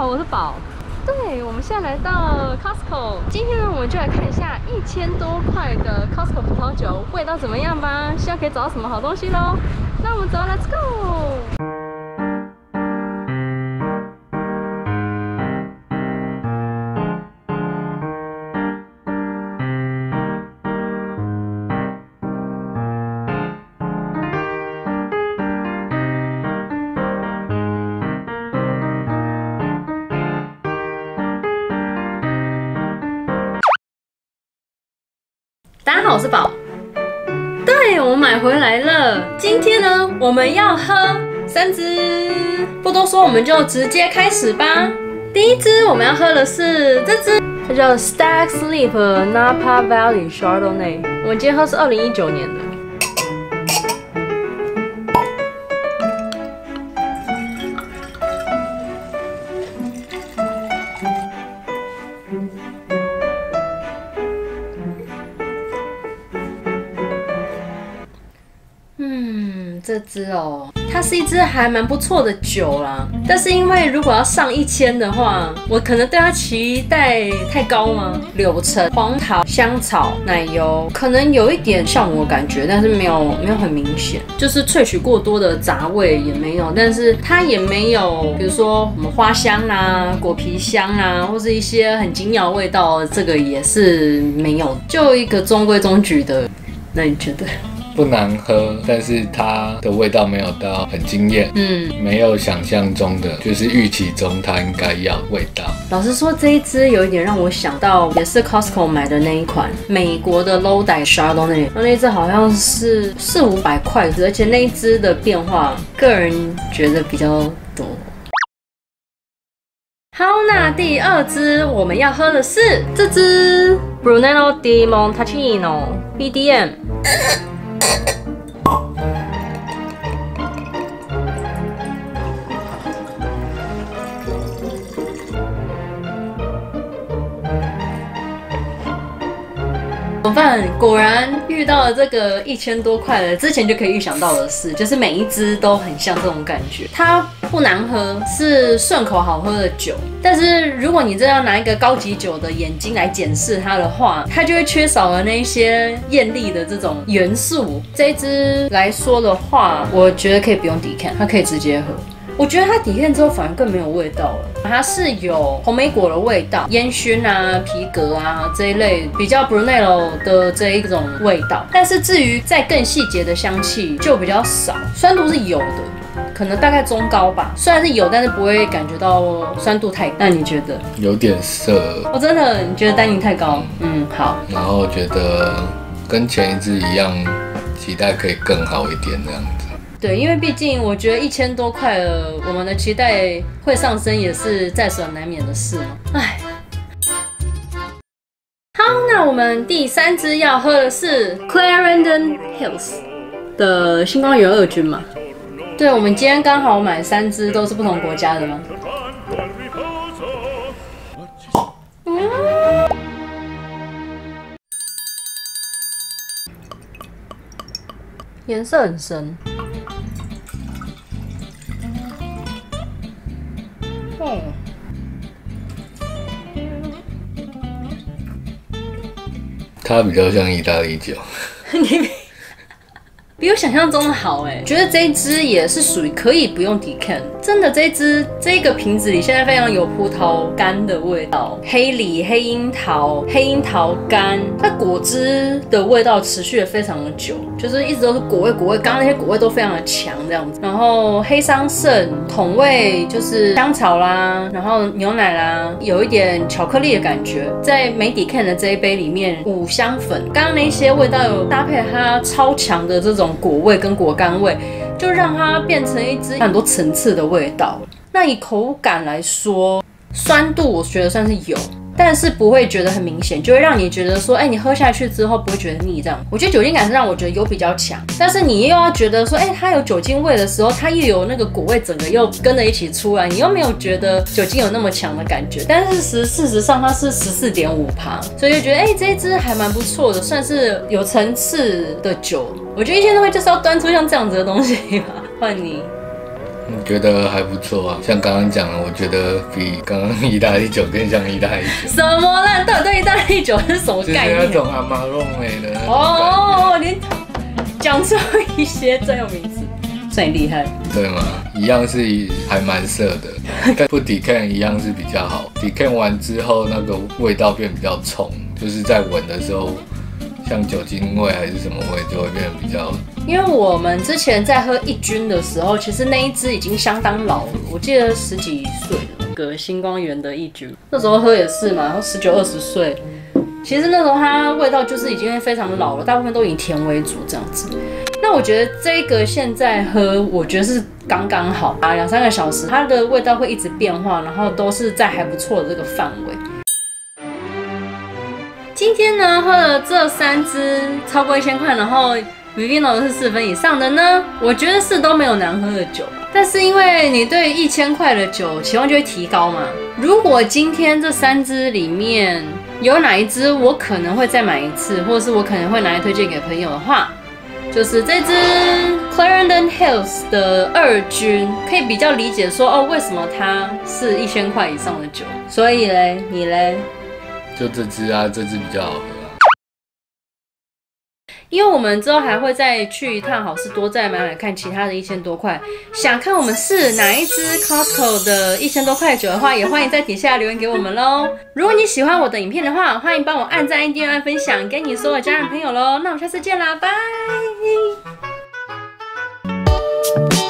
好，我是宝。对，我们现在来到 Costco， 今天呢，我们就来看一下1000多块的 Costco 葡萄酒味道怎么样吧，希望可以找到什么好东西咯。那我们走 ，Let's go。大家好，我是宝。对，我们买回来了。今天呢，我们要喝3支。不多说，我们就直接开始吧。第一支我们要喝的是这支，它叫 Stag Leap Napa Valley Chardonnay。我们今天喝是2019年的。这支哦，它是一支还蛮不错的酒啦。但是因为如果要上1000的话，我可能对它期待太高吗？柳橙、黄桃、香草、奶油，可能有一点酵母的感觉，但是没有很明显，就是萃取过多的杂味也没有，但是它也没有，比如说什么花香啊、果皮香啊，或是一些很精妙的味道，这个也是没有，就一个中规中矩的。那你觉得？ 不难喝，但是它的味道没有到很惊艳，没有想象中的，就是预期中它应该要味道。 老实说，这一支有一点让我想到，也是 Costco 买的那一款美国的 Lodi Chardonnay， 那一支好像是400-500块，而且那一支的变化，个人觉得比较多。好，那第2支我们要喝的是这支 Brunello di Montalcino BDM。果然遇到了这个1000多块的，之前就可以预想到的事，就是每一支都很像这种感觉。它不难喝，是顺口好喝的酒。但是如果你真要拿一个高级酒的眼睛来检视它的话，它就会缺少了那些艳丽的这种元素。这一支来说的话，我觉得可以不用decant，它可以直接喝。我觉得它decant之后反而更没有味道了，它是有红莓果的味道、烟熏啊、皮革啊这一类比较 Brunello 的这一种味道，但是至于再更细节的香气就比较少，酸度是有的，可能大概中高吧，虽然是有，但是不会感觉到酸度太高。那你觉得？ 有点涩。 哦，真的？你觉得单宁太高？好。 然后觉得跟前一支一样，期待可以更好一点这样子。 对，因为毕竟我觉得1000多块了，我们的期待会上升也是在所难免的事嘛。唉。好，那我们第3支要喝的是 Clarendon Hills 的星光源2军嘛。对，我们今天刚好买3支都是不同国家的嘛。颜色很深。 它比较像意大利酒。 比我想象中的好哎，觉得这一支也是属于可以不用decant。真的，这个瓶子里现在非常有葡萄干的味道，黑梨、黑樱桃干，它果汁的味道持续了非常的久，就是一直都是果味，刚刚那些果味都非常的强这样子。然后黑桑葚桶味就是香草啦，然后牛奶啦，有一点巧克力的感觉。在没decant的这一杯里面，五香粉，刚刚那些味道有搭配它超强的这种果味跟果干味，就让它变成一支很多层次的味道。那以口感来说，酸度我觉得算是有，但是不会觉得很明显，就会让你觉得说，你喝下去之后不会觉得腻这样。我觉得酒精感是让我觉得有比较强，但是你又要觉得说，它有酒精味的时候，它又有那个果味整个又跟着一起出来，你又没有觉得酒精有那么强的感觉。但是事实上它是14.5%，所以就觉得这一支还蛮不错的，算是有层次的酒。我觉得1000多块就是要端出像这样子的东西吧。换你。 觉得还不错啊。像刚刚讲的，我觉得比刚刚意大利酒更像意大利酒。 什么啦？到底对意大利酒是什么概念？ 就是那种阿玛隆美的那种哦，你讲出一些专有名词，算你厉害。 对吗？一样是还蛮涩的，但不 decant 一样是比较好。decant 完之后，那个味道变比较冲，就是在闻的时候，像酒精味还是什么味，就会变得比较。 因为我们之前在喝一军的时候，其实那一支已经相当老了，我记得10几岁了，个星光源的一军，那时候喝也是嘛，19、20岁。其实那时候它味道就是已经非常的老了，大部分都以甜为主这样子。那我觉得这个现在喝，我觉得是刚刚好啊，2、3个小时，它的味道会一直变化，然后都是在还不错的这个范围。今天呢，喝了这3支超过1000块，然后 Vivino 是4分以上的呢，我觉得是都没有难喝的酒。但是因为你对1000块的酒期望就会提高嘛，如果今天这3支里面有哪一支我可能会再买一次，或者是我可能会拿来推荐给朋友的话，就是这支 Clarendon Hills 的2军，可以比较理解说为什么它是1000块以上的酒。所以嘞，你嘞？ 就这支啊，这支比较好喝啊。 因为我们之后还会再去一趟好事多，再买看其他的1000多块。想看我们试哪一支 Costco 的1000多块酒的话，也欢迎在底下留言给我们咯。如果你喜欢我的影片的话，欢迎帮我按赞、订阅、分享给你所有家人朋友咯。那我们下次见啦，拜。